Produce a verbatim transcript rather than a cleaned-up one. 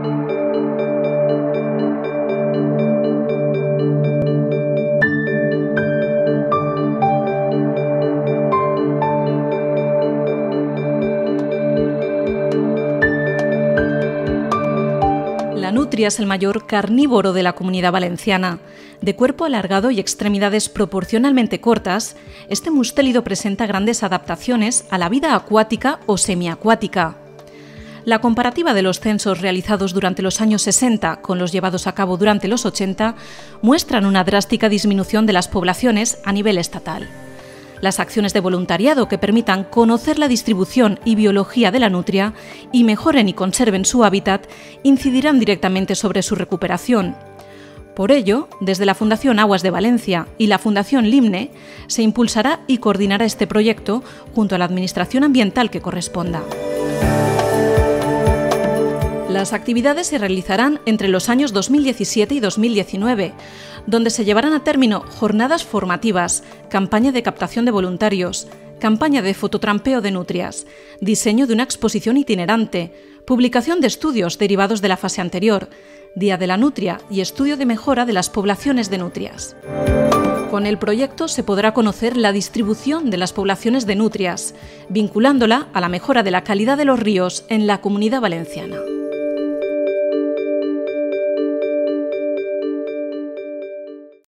La nutria es el mayor carnívoro de la Comunidad Valenciana. De cuerpo alargado y extremidades proporcionalmente cortas, este mustélido presenta grandes adaptaciones a la vida acuática o semiacuática. La comparativa de los censos realizados durante los años sesenta con los llevados a cabo durante los ochenta muestran una drástica disminución de las poblaciones a nivel estatal. Las acciones de voluntariado que permitan conocer la distribución y biología de la nutria y mejoren y conserven su hábitat incidirán directamente sobre su recuperación. Por ello, desde la Fundación Aguas de Valencia y la Fundación Limne se impulsará y coordinará este proyecto junto a la Administración Ambiental que corresponda. Las actividades se realizarán entre los años dos mil diecisiete y dos mil diecinueve, donde se llevarán a término jornadas formativas, campaña de captación de voluntarios, campaña de fototrampeo de nutrias, diseño de una exposición itinerante, publicación de estudios derivados de la fase anterior, Día de la Nutria y estudio de mejora de las poblaciones de nutrias. Con el proyecto se podrá conocer la distribución de las poblaciones de nutrias, vinculándola a la mejora de la calidad de los ríos en la Comunidad Valenciana.